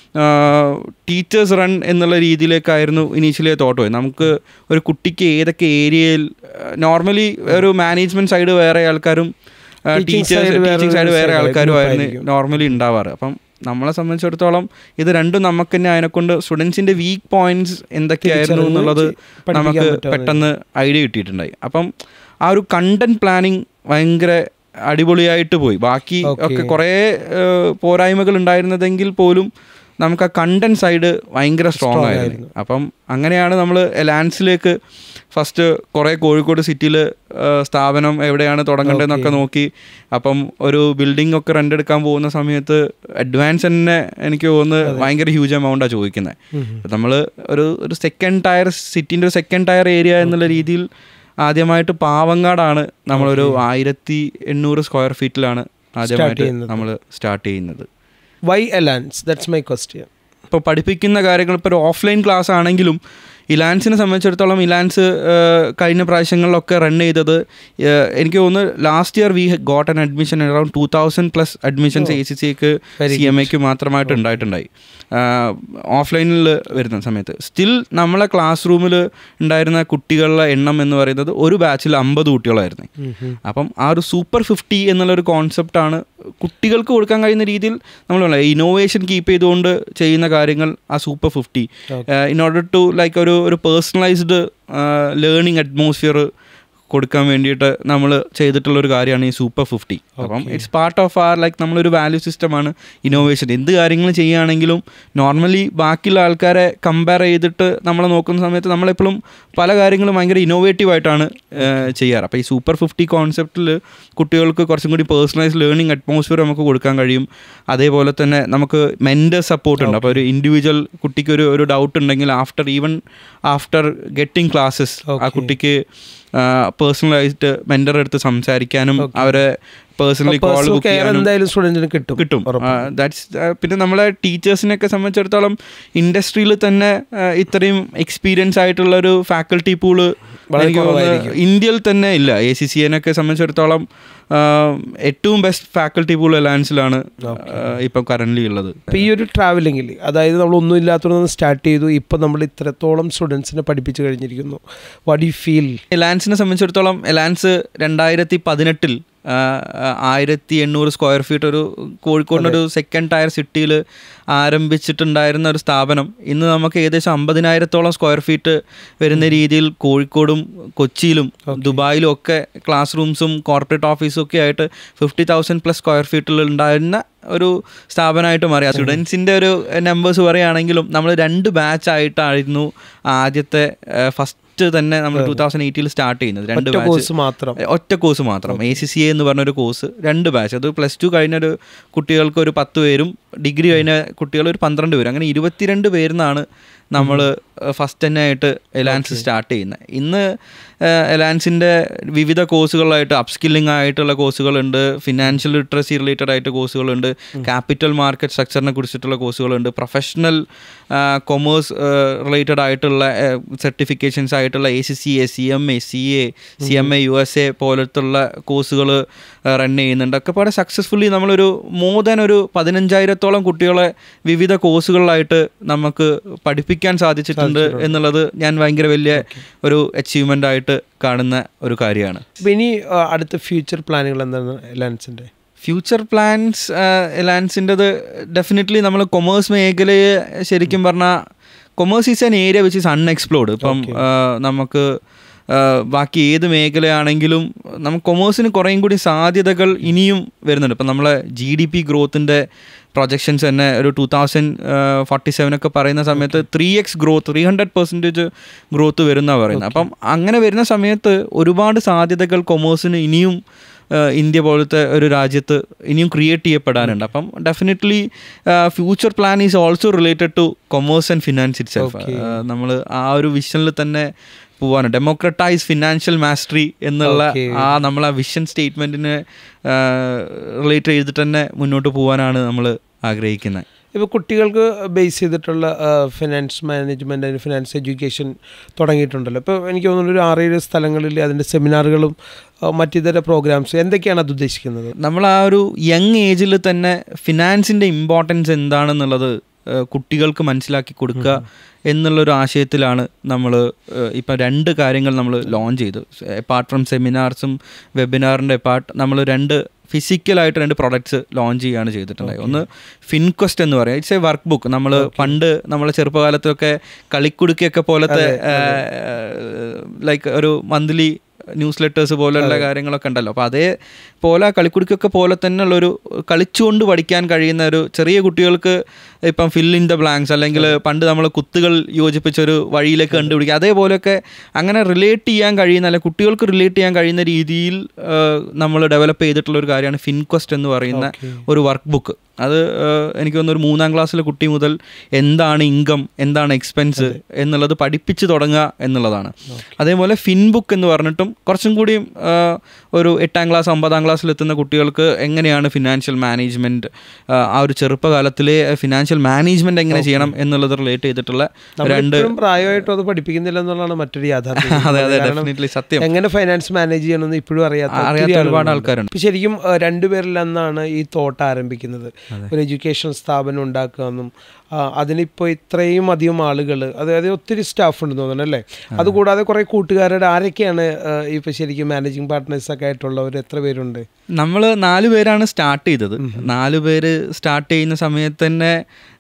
ടീച്ചേഴ്സ് റൺ എന്നുള്ള രീതിയിലേക്കായിരുന്നു ഇനീഷ്യലി തോട്ട് പോയി. നമുക്ക് ഒരു കുട്ടിക്ക് ഏതൊക്കെ ഏരിയയിൽ, നോർമലി ഒരു മാനേജ്മെൻറ്റ് സൈഡ് വേറെ ആൾക്കാരും ടീച്ചേഴ്സ് ടീച്ചിങ് സൈഡ് വേറെ ആൾക്കാരും ആയിരുന്നു നോർമലി ഉണ്ടാവാറ്. അപ്പം നമ്മളെ സംബന്ധിച്ചിടത്തോളം ഇത് രണ്ടും നമുക്ക് തന്നെ അതിനെക്കൊണ്ട് സ്റ്റുഡൻസിൻ്റെ വീക്ക് പോയിന്റ്സ് എന്തൊക്കെയായിരുന്നു എന്നുള്ളത് നമുക്ക് പെട്ടെന്ന് ഐഡിയ കിട്ടിയിട്ടുണ്ടായി. അപ്പം ആ ഒരു കണ്ടന്റ് പ്ലാനിങ് ഭയങ്കര അടിപൊളിയായിട്ട് പോയി. ബാക്കി ഒക്കെ കുറേ പോരായ്മകൾ ഉണ്ടായിരുന്നതെങ്കിൽ പോലും നമുക്ക് ആ കണ്ടന്റ് സൈഡ് ഭയങ്കര സ്ട്രോങ് ആയിരുന്നു. അപ്പം അങ്ങനെയാണ് നമ്മൾ എലാൻസിലേക്ക് ഫസ്റ്റ് കുറേ കോഴിക്കോട് സിറ്റിയിൽ സ്ഥാപനം എവിടെയാണ് തുടങ്ങേണ്ടതെന്നൊക്കെ നോക്കി. അപ്പം ഒരു ബിൽഡിംഗ് ഒക്കെ റെൻ്റ് എടുക്കാൻ പോകുന്ന സമയത്ത് അഡ്വാൻസ് തന്നെ എനിക്ക് തോന്നുന്നു ഭയങ്കര ഹ്യൂജ് എമൗണ്ടാണ് ചോദിക്കുന്നത്. നമ്മൾ ഒരു ഒരു സെക്കൻഡ് ടയർ സിറ്റിൻ്റെ ഒരു സെക്കൻഡ് ടയർ ഏരിയ എന്നുള്ള രീതിയിൽ ആദ്യമായിട്ട് പാവങ്ങാടാണ് നമ്മളൊരു ആയിരത്തി എണ്ണൂറ് സ്ക്വയർ ഫീറ്റിലാണ് ആദ്യമായിട്ട് നമ്മൾ സ്റ്റാർട്ട് ചെയ്യുന്നത്. Why Elance? That's my question. ഇപ്പോൾ പഠിപ്പിക്കുന്ന കാര്യങ്ങൾ ഇപ്പോൾ ഒരു ഓഫ്ലൈൻ ക്ലാസ് ആണെങ്കിലും ഇലാൻസിനെ സംബന്ധിച്ചിടത്തോളം ഇലാൻസ് കഴിഞ്ഞ പ്രാവശ്യങ്ങളിലൊക്കെ റൺ ചെയ്തത് എനിക്ക് തോന്നുന്നു last year we got an admission around two thousand plus admissions A C സിക്ക് സി എം എക്ക് മാത്രമായിട്ട് ഉണ്ടായിട്ടുണ്ടായി ഓഫ്ലൈനിൽ വരുന്ന സമയത്ത്. സ്റ്റിൽ നമ്മളെ ക്ലാസ് റൂമിൽ ഉണ്ടായിരുന്ന കുട്ടികളുടെ എണ്ണം എന്ന് പറയുന്നത് ഒരു ബാച്ചിൽ അമ്പത് കുട്ടികളായിരുന്നു. അപ്പം ആ ഒരു സൂപ്പർ ഫിഫ്റ്റി എന്നുള്ളൊരു കോൺസെപ്റ്റാണ് കുട്ടികൾക്ക് കൊടുക്കാൻ കഴിയുന്ന രീതിയിൽ നമ്മൾ ഇന്നോവേഷൻ കീപ്പ് ചെയ്തുകൊണ്ട് ചെയ്യുന്ന കാര്യങ്ങൾ ആ super fifty in order to like ഒരു ഒരു പേഴ്സണലൈസ്ഡ് ലേണിംഗ് അറ്റ്മോസ്ഫിയർ കൊടുക്കാൻ വേണ്ടിയിട്ട് നമ്മൾ ചെയ്തിട്ടുള്ളൊരു കാര്യമാണ് ഈ സൂപ്പർ ഫിഫ്റ്റി. അപ്പം it's part of our like നമ്മളൊരു വാല്യൂ സിസ്റ്റമാണ് ഇന്നോവേഷൻ. എന്ത് കാര്യങ്ങൾ ചെയ്യുകയാണെങ്കിലും നോർമലി ബാക്കിയുള്ള ആൾക്കാരെ കമ്പയർ ചെയ്തിട്ട് നമ്മൾ നോക്കുന്ന സമയത്ത് നമ്മളെപ്പോഴും പല കാര്യങ്ങളും ഭയങ്കര ഇന്നോവേറ്റീവായിട്ടാണ് ചെയ്യാറ്. അപ്പോൾ ഈ സൂപ്പർ ഫിഫ്റ്റി കോൺസെപ്റ്റിൽ കുട്ടികൾക്ക് കുറച്ചും കൂടി പേഴ്സണലൈസ്ഡ് ലേണിംഗ് അറ്റ്മോസ്ഫിയർ നമുക്ക് കൊടുക്കാൻ കഴിയും. അതേപോലെ തന്നെ നമുക്ക് മെൻറ്റർ സപ്പോർട്ട് ഉണ്ട്. അപ്പോൾ ഒരു ഇൻഡിവിജ്വൽ കുട്ടിക്ക് ഒരു ഒരു ഡൗട്ട് ഉണ്ടെങ്കിൽ after even after getting classes ആ കുട്ടിക്ക് പേഴ്സണലായിട്ട് മെൻറ്റർ എടുത്ത് സംസാരിക്കാനും അവരെ പേഴ്സണലി കോൾ ബുക്ക് ചെയ്യാനും കിട്ടും കിട്ടും ദാറ്റ്സ്. പിന്നെ നമ്മളെ ടീച്ചേഴ്സിനെയൊക്കെ സംബന്ധിച്ചിടത്തോളം ഇൻഡസ്ട്രിയിൽ തന്നെ ഇത്രയും എക്സ്പീരിയൻസ് ആയിട്ടുള്ളൊരു ഫാക്കൽറ്റി പൂള് എനിക്ക് തോന്നുന്നു ഇന്ത്യയിൽ തന്നെ ഇല്ല. എ സി സി എനൊക്കെ സംബന്ധിച്ചിടത്തോളം ഏറ്റവും ബെസ്റ്റ് ഫാക്കൽറ്റി പൂൾ എലാൻസിലാണ് ഇപ്പം കറൻ്റ്ലി ഉള്ളത്. ഇപ്പോൾ ഈ ഒരു ട്രാവലിങ്ങിൽ, അതായത് നമ്മൾ ഒന്നും ഇല്ലാത്തതൊന്ന് സ്റ്റാർട്ട് ചെയ്തു, ഇപ്പം നമ്മൾ ഇത്രത്തോളം സ്റ്റുഡൻസിനെ പഠിപ്പിച്ചു കഴിഞ്ഞിരിക്കുന്നു, വാട്ട് യു ഫീൽ? എലാൻസിനെ സംബന്ധിച്ചിടത്തോളം എലാൻസ് രണ്ടായിരത്തി പതിനെട്ടിൽ ആയിരത്തി എണ്ണൂറ് സ്ക്വയർ ഫീറ്റ് ഒരു കോഴിക്കോടിനൊരു സെക്കൻഡ് ടയർ സിറ്റിയിൽ ആരംഭിച്ചിട്ടുണ്ടായിരുന്ന ഒരു സ്ഥാപനം ഇന്ന് നമുക്ക് ഏകദേശം അമ്പതിനായിരത്തോളം സ്ക്വയർ ഫീറ്റ് വരുന്ന രീതിയിൽ കോഴിക്കോടും കൊച്ചിയിലും ദുബായിലും ഒക്കെ ക്ലാസ് റൂംസും കോർപ്പറേറ്റ് ഓഫീസും ഒക്കെ ആയിട്ട് ഫിഫ്റ്റി തൗസൻഡ് പ്ലസ് സ്ക്വയർ ഫീറ്റിൽ ഉണ്ടായിരുന്ന ഒരു സ്ഥാപനമായിട്ട് മാറി. സ്റ്റുഡൻസിൻ്റെ ഒരു നമ്പേഴ്സ് പറയുകയാണെങ്കിലും നമ്മൾ രണ്ട് ബാച്ചായിട്ടായിരുന്നു ആദ്യത്തെ ഫസ്റ്റ് തന്നെ നമ്മൾ ടൂ തൗസൻഡ് എയ്റ്റിൽ സ്റ്റാർട്ട് ചെയ്യുന്നത്. രണ്ട് ബാച്ച് മാത്രം, ഒറ്റ കോഴ്സ് മാത്രം, എ സി സി എ എന്ന് പറഞ്ഞൊരു കോഴ്സ്, രണ്ട് ബാച്ച്. അത് പ്ലസ് ടു കഴിഞ്ഞൊരു കുട്ടികൾക്ക് ഒരു പത്ത് പേരും ഡിഗ്രി കഴിഞ്ഞ കുട്ടികൾ ഒരു പന്ത്രണ്ട് പേരും, അങ്ങനെ ഇരുപത്തിരണ്ട് പേരിന്നാണ് നമ്മൾ ഫസ്റ്റ് തന്നെ ആയിട്ട് എലാൻസ് സ്റ്റാർട്ട് ചെയ്യുന്നത്. ഇന്ന് എലാൻസിൻ്റെ വിവിധ കോഴ്സുകളായിട്ട് അപ്സ്കില്ലിംഗ് ആയിട്ടുള്ള കോഴ്സുകളുണ്ട്, ഫിനാൻഷ്യൽ ലിറ്ററസി റിലേറ്റഡ് ആയിട്ട് കോഴ്സുകളുണ്ട്, ക്യാപിറ്റൽ മാർക്കറ്റ് സ്ട്രക്ചറിനെ കുറിച്ചിട്ടുള്ള കോഴ്സുകളുണ്ട്, പ്രൊഫഷണൽ കൊമേഴ്സ് റിലേറ്റഡ് ആയിട്ടുള്ള സർട്ടിഫിക്കേഷൻസ് ആയിട്ടുള്ള A C C A, C M A, C A, C M A U S A പോലത്തുള്ള കോഴ്സുകൾ റൺ ചെയ്യുന്നുണ്ട്. ഒക്കെ പാടെ സക്സസ്ഫുള്ളി നമ്മളൊരു മോർ ദാൻ ഒരു പതിനഞ്ചായിരത്തോളം കുട്ടികളെ വിവിധ കോഴ്സുകളിലായിട്ട് നമുക്ക് പഠിപ്പിക്കാൻ സാധിച്ചിട്ടുണ്ട് എന്നുള്ളത് ഞാൻ ഭയങ്കര വലിയ ഒരു അച്ചീവ്മെൻ്റ് ആയിട്ട് കാണുന്ന ഒരു കാര്യമാണ്. ഇനി അടുത്ത ഫ്യൂച്ചർ പ്ലാനുകൾ എന്താണ് എലാൻസിൻ്റെ? ഫ്യൂച്ചർ പ്ലാൻസ് എലാൻസിൻ്റെത് ഡെഫിനറ്റ്ലി നമ്മൾ കൊമേഴ്സ് മേഖലയെ ശരിക്കും പറഞ്ഞാൽ commerce is an area which is unexplored. ഇപ്പം നമുക്ക് ബാക്കി ഏത് മേഖലയാണെങ്കിലും നമുക്ക് കൊമേഴ്സിന് കുറേയും കൂടി സാധ്യതകൾ ഇനിയും വരുന്നുണ്ട്. ഇപ്പം നമ്മളെ ജി ഡി പി ഗ്രോത്തിൻ്റെ പ്രൊജക്ഷൻസ് തന്നെ ഒരു ടു തൗസൻഡ് ഫോർട്ടി സെവൻ ഒക്കെ പറയുന്ന സമയത്ത് three X growth three hundred percentage growth വരുന്നതാണ് പറയുന്നത്. അപ്പം അങ്ങനെ വരുന്ന സമയത്ത് ഒരുപാട് സാധ്യതകൾ കൊമേഴ്സിന് ഇനിയും ഇന്ത്യ പോലത്തെ ഒരു രാജ്യത്ത് ഇനിയും ക്രിയേറ്റ് ചെയ്യപ്പെടാനുണ്ട്. അപ്പം definitely future plan is also related to commerce and finance itself. നമ്മൾ ആ ഒരു വിഷനിൽ തന്നെ പോവാണ്. ഡെമോക്രറ്റൈസ് ഫിനാൻഷ്യൽ മാസ്റ്ററി എന്നുള്ള ആ നമ്മൾ ആ വിഷൻ സ്റ്റേറ്റ്മെൻറ്റിനെ റിലേറ്റ് ചെയ്തിട്ട് തന്നെ മുന്നോട്ട് പോകാനാണ് നമ്മൾ ആഗ്രഹിക്കുന്നത്. ഇപ്പോൾ കുട്ടികൾക്ക് ബേസ് ചെയ്തിട്ടുള്ള ഫിനാൻസ് മാനേജ്മെൻറ്റ്, ഫിനാൻസ് എഡ്യൂക്കേഷൻ തുടങ്ങിയിട്ടുണ്ടല്ലോ. ഇപ്പോൾ എനിക്ക് തോന്നുന്നു ഒരു ആറേഴ് സ്ഥലങ്ങളിൽ അതിൻ്റെ സെമിനാറുകളും മറ്റിതര പ്രോഗ്രാംസ്, എന്തൊക്കെയാണ് അത് ഉദ്ദേശിക്കുന്നത്? നമ്മൾ ആ ഒരു യങ് ഏജിൽ തന്നെ ഫിനാൻസിൻ്റെ ഇമ്പോർട്ടൻസ് എന്താണെന്നുള്ളത് കുട്ടികൾക്ക് മനസ്സിലാക്കി കൊടുക്കുക എന്നുള്ളൊരു ആശയത്തിലാണ് നമ്മൾ ഇപ്പം രണ്ട് കാര്യങ്ങൾ നമ്മൾ ലോഞ്ച് ചെയ്തു. അപ്പാർട്ട് ഫ്രം സെമിനാർസും വെബിനാറിൻ്റെ അപ്പാർട്ട് നമ്മൾ രണ്ട് ഫിസിക്കലായിട്ട് രണ്ട് പ്രൊഡക്ട്സ് ലോഞ്ച് ചെയ്യുകയാണ് ചെയ്തിട്ടുണ്ടായി. ഒന്ന് ഫിൻക്വസ്റ്റ് എന്ന് പറയാം. It's a workbook. നമ്മൾ പണ്ട് നമ്മളെ ചെറുപ്പകാലത്തൊക്കെ കളിക്കുടുക്കിയൊക്കെ പോലത്തെ ലൈക്ക് ഒരു മന്ത്ലി ന്യൂസ് ലെറ്റേഴ്സ് പോലെയുള്ള കാര്യങ്ങളൊക്കെ ഉണ്ടല്ലോ. അപ്പോൾ അതേപോലെ കളിക്കുടുക്കൊക്കെ പോലെ തന്നെയുള്ളൊരു കളിച്ചുകൊണ്ട് പഠിക്കാൻ കഴിയുന്ന ഒരു ചെറിയ കുട്ടികൾക്ക് ഇപ്പം ഫിൽ ഇൻ ദ ബ്ലാങ്ക്സ് അല്ലെങ്കിൽ പണ്ട് നമ്മൾ കുത്തുകൾ യോജിപ്പിച്ചൊരു വഴിയിലേക്ക് കണ്ടുപിടിക്കുക, അതേപോലെയൊക്കെ അങ്ങനെ റിലേറ്റ് ചെയ്യാൻ കഴിയുന്ന അല്ലെങ്കിൽ കുട്ടികൾക്ക് റിലേറ്റ് ചെയ്യാൻ കഴിയുന്ന രീതിയിൽ നമ്മൾ ഡെവലപ്പ് ചെയ്തിട്ടുള്ള ഒരു കാര്യമാണ് ഫിൻക്വസ്റ്റ് എന്ന് പറയുന്ന ഒരു വർക്ക് ബുക്ക്. അത് എനിക്ക് തോന്നുന്നു ഒരു മൂന്നാം ക്ലാസ്സിലെ കുട്ടി മുതൽ എന്താണ് ഇൻകം, എന്താണ് എക്സ്പെൻസ് എന്നുള്ളത് പഠിപ്പിച്ച് തുടങ്ങുക എന്നുള്ളതാണ്. അതേപോലെ ഫിൻ ബുക്ക് എന്ന് പറഞ്ഞിട്ടും കുറച്ചും കൂടിയും ഒരു എട്ടാം ക്ലാസ് ഒമ്പതാം ക്ലാസ്സിലെത്തുന്ന കുട്ടികൾക്ക് എങ്ങനെയാണ് ഫിനാൻഷ്യൽ മാനേജ്മെൻറ്റ്, ആ ഒരു ചെറുപ്പകാലത്തിലെ ഫിനാൻഷ്യൽ മാനേജ്മെൻറ്റ് എങ്ങനെ ചെയ്യണം എന്നുള്ളത് റിലേറ്റ് ചെയ്തിട്ടുള്ള രണ്ട് പ്രായമായിട്ടും അത് പഠിപ്പിക്കുന്നില്ല എന്നുള്ളതാണ് മറ്റൊരു യാഥാർത്ഥ്യം. അതെ അതെ ഡെഫിനറ്റ്ലി സത്യം. എങ്ങനെ ഫൈനാൻസ് മാനേജ് ചെയ്യണമെന്ന് ഇപ്പോഴും അറിയാത്ത അറിയാത്ത ഒരുപാട് ആൾക്കാരുണ്ട്. ശരിക്കും രണ്ടുപേരിൽ നിന്നാണ് ഈ തോട്ട് ആരംഭിക്കുന്നത്, ഒരു എഡ്യൂക്കേഷൻ സ്ഥാപനം ഉണ്ടാക്കുകയെന്നും അതിനിപ്പോൾ ഇത്രയും അധികം ആളുകൾ, അതായത് ഒത്തിരി സ്റ്റാഫ് ഉണ്ടെന്ന് തോന്നുന്നു അല്ലേ? അതുകൂടാതെ കുറേ കൂട്ടുകാരുടെ ആരൊക്കെയാണ് ഇപ്പോൾ ശരിക്കും മാനേജിങ് പാർട്ട്നേഴ്സൊക്കെ ആയിട്ടുള്ളവർ? എത്ര പേരുണ്ട്? നമ്മൾ നാല് പേരാണ് സ്റ്റാർട്ട് ചെയ്തത്. നാല് പേര് സ്റ്റാർട്ട് ചെയ്യുന്ന സമയത്ത് തന്നെ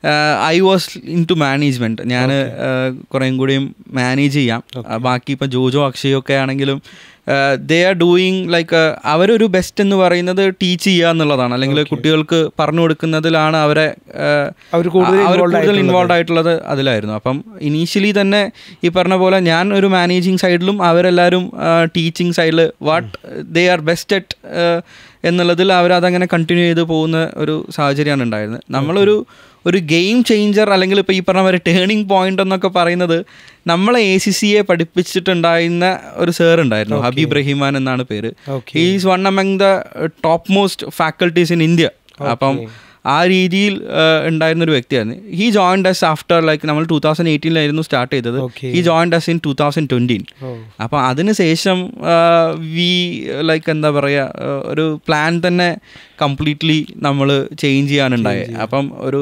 I was into management. ഞാൻ കുറേയും കൂടിയും മാനേജ് ചെയ്യാം. ബാക്കി ഇപ്പം ജോജോ അക്ഷയോ ഒക്കെ ആണെങ്കിലും ദേ ആർ ഡൂയിങ് ലൈക്ക് അവരൊരു ബെസ്റ്റ് എന്ന് പറയുന്നത് ടീച്ച് ചെയ്യുക എന്നുള്ളതാണ്, അല്ലെങ്കിൽ കുട്ടികൾക്ക് പറഞ്ഞു കൊടുക്കുന്നതിലാണ് അവരെ അവർ കൂടുതൽ ഇൻവോൾവ് ആയിട്ടുള്ളത് അതിലായിരുന്നു. അപ്പം ഇനീഷ്യലി തന്നെ ഈ പറഞ്ഞ പോലെ ഞാൻ ഒരു മാനേജിങ് സൈഡിലും അവരെല്ലാവരും ടീച്ചിങ് സൈഡിൽ what they are best at എന്നുള്ളതിൽ അവരതങ്ങനെ കണ്ടിന്യൂ ചെയ്ത് പോകുന്ന ഒരു സാഹചര്യമാണ് ഉണ്ടായിരുന്നത്. നമ്മളൊരു ഒരു ഗെയിം ചേഞ്ചർ അല്ലെങ്കിൽ ഇപ്പോൾ ഈ പറഞ്ഞ പോലെ ടേണിംഗ് പോയിന്റ് എന്നൊക്കെ പറയുന്നത് നമ്മളെ എ സി സിയെ പഠിപ്പിച്ചിട്ടുണ്ടായിരുന്ന ഒരു സാർ ഉണ്ടായിരുന്നു, ഹബീബ് റഹിമാൻ എന്നാണ് പേര്. He is one among the top most faculties in India. അപ്പം ആ രീതിയിൽ ഉണ്ടായിരുന്നൊരു വ്യക്തിയായിരുന്നു. He joined us after like നമ്മൾ ടൂ തൗസൻഡ് എയ്റ്റീനിലായിരുന്നു സ്റ്റാർട്ട് ചെയ്തത്. He joined us in two thousand twenty. അപ്പം അതിന് ശേഷം വി ലൈക്ക് എന്താ പറയുക ഒരു പ്ലാൻ തന്നെ കംപ്ലീറ്റ്ലി നമ്മൾ ചേഞ്ച് ചെയ്യാനുണ്ടായത്. അപ്പം ഒരു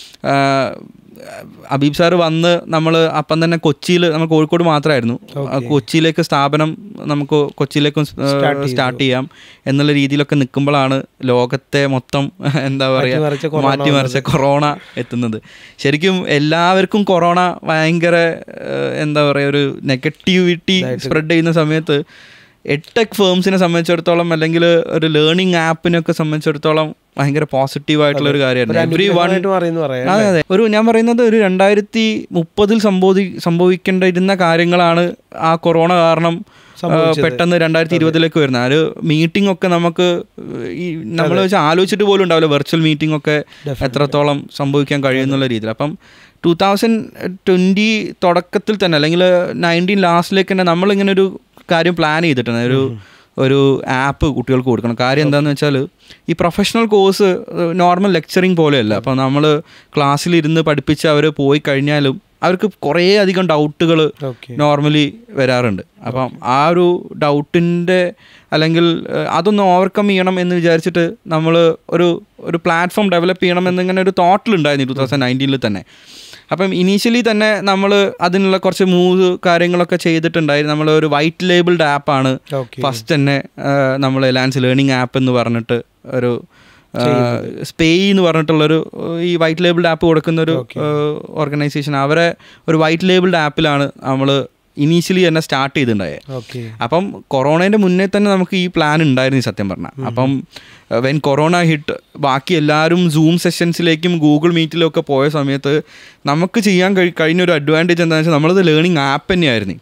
അബീബ് സാറ് വന്ന് നമ്മൾ അപ്പം തന്നെ കൊച്ചിയിൽ, നമ്മൾ കോഴിക്കോട് മാത്രമായിരുന്നു, കൊച്ചിയിലേക്ക് സ്ഥാപനം നമുക്ക് കൊച്ചിയിലേക്കും സ്റ്റാർട്ട് ചെയ്യാം എന്നുള്ള രീതിയിലൊക്കെ നിൽക്കുമ്പോഴാണ് ലോകത്തെ മൊത്തം എന്താ പറയുക മാറ്റിമറിച്ച കൊറോണ എത്തുന്നത്. ശരിക്കും എല്ലാവർക്കും കൊറോണ ഭയങ്കര എന്താ പറയുക ഒരു നെഗറ്റിവിറ്റി സ്പ്രെഡ് ചെയ്യുന്ന സമയത്ത് എഡ്ടെക് ഫേംസിനെ സംബന്ധിച്ചിടത്തോളം അല്ലെങ്കിൽ ഒരു ലേണിംഗ് ആപ്പിനൊക്കെ സംബന്ധിച്ചിടത്തോളം ഭയങ്കര പോസിറ്റീവായിട്ടുള്ള ഒരു കാര്യമായിരുന്നു. എവ്രി വൺ അതെ അതെ ഒരു ഞാൻ പറയുന്നത് ഒരു രണ്ടായിരത്തി മുപ്പതിൽ സംഭവി സംഭവിക്കേണ്ടിരുന്ന കാര്യങ്ങളാണ് ആ കൊറോണ കാരണം പെട്ടെന്ന് രണ്ടായിരത്തി ഇരുപതിലേക്ക് വരുന്നത്. ഒരു മീറ്റിംഗ് ഒക്കെ നമുക്ക് ഈ നമ്മൾ വെച്ച് ആലോചിച്ചിട്ട് പോലും ഉണ്ടാവില്ല വെർച്വൽ മീറ്റിംഗ് ഒക്കെ എത്രത്തോളം സംഭവിക്കാൻ കഴിയുന്നുള്ള രീതിയിൽ. അപ്പം ടൂ തൗസൻഡ് ട്വൻറ്റി തുടക്കത്തിൽ തന്നെ അല്ലെങ്കിൽ നയൻറ്റീൻ ലാസ്റ്റിലേക്ക് തന്നെ നമ്മളിങ്ങനെ ഒരു കാര്യം പ്ലാൻ ചെയ്തിട്ടുണ്ട്, ഒരു ഒരു ആപ്പ് കുട്ടികൾക്ക് കൊടുക്കണം. കാര്യം എന്താണെന്ന് വെച്ചാൽ ഈ പ്രൊഫഷണൽ കോഴ്സ് നോർമൽ ലെക്ചറിങ് പോലെയല്ല. അപ്പോൾ നമ്മൾ ക്ലാസ്സിലിരുന്ന് പഠിപ്പിച്ച് അവർ പോയി കഴിഞ്ഞാലും അവർക്ക് കുറേ അധികം ഡൗട്ടുകൾ നോർമലി വരാറുണ്ട്. അപ്പം ആ ഒരു ഡൗട്ടിൻ്റെ അല്ലെങ്കിൽ അതൊന്ന് ഓവർകം ചെയ്യണം എന്ന് വിചാരിച്ചിട്ട് നമ്മൾ ഒരു ഒരു പ്ലാറ്റ്ഫോം ഡെവലപ്പ് ചെയ്യണം എന്നിങ്ങനെ ഒരു തോട്ടിലുണ്ടായിരുന്നു ടൂ തൗസൻഡ് നയൻറ്റീനിൽ തന്നെ. അപ്പം ഇനീഷ്യലി തന്നെ നമ്മൾ അതിനുള്ള കുറച്ച് മൂവ് കാര്യങ്ങളൊക്കെ ചെയ്തിട്ടുണ്ടായിരുന്നു. നമ്മൾ ഒരു വൈറ്റ് ലേബിൾഡ് ആപ്പാണ് ഫസ്റ്റ് തന്നെ നമ്മൾ എലാൻസ് ലേണിംഗ് ആപ്പ് എന്ന് പറഞ്ഞിട്ട് ഒരു സ്പേയ് എന്ന് പറഞ്ഞിട്ടുള്ളൊരു ഈ വൈറ്റ് ലേബിൾഡ് ആപ്പ് കൊടുക്കുന്ന ഒരു ഓർഗനൈസേഷൻ, അവരെ ഒരു വൈറ്റ് ലേബിൾഡ് ആപ്പിലാണ് നമ്മൾ ഇനീഷ്യലി തന്നെ സ്റ്റാർട്ട് ചെയ്തിട്ടുണ്ടായത്. അപ്പം കൊറോണേൻ്റെ മുന്നേ തന്നെ നമുക്ക് ഈ പ്ലാൻ ഉണ്ടായിരുന്നു സത്യം പറഞ്ഞാൽ. അപ്പം വെൻ കൊറോണ ഹിറ്റ് ബാക്കി എല്ലാവരും സൂം സെഷൻസിലേക്കും ഗൂഗിൾ മീറ്റിലും ഒക്കെ പോയ സമയത്ത് നമുക്ക് ചെയ്യാൻ കഴി കഴിഞ്ഞൊരു അഡ്വാൻറ്റേജ് എന്താണെന്ന് വെച്ചാൽ നമ്മളത് ലേണിംഗ് ആപ്പ് തന്നെയായിരുന്നു.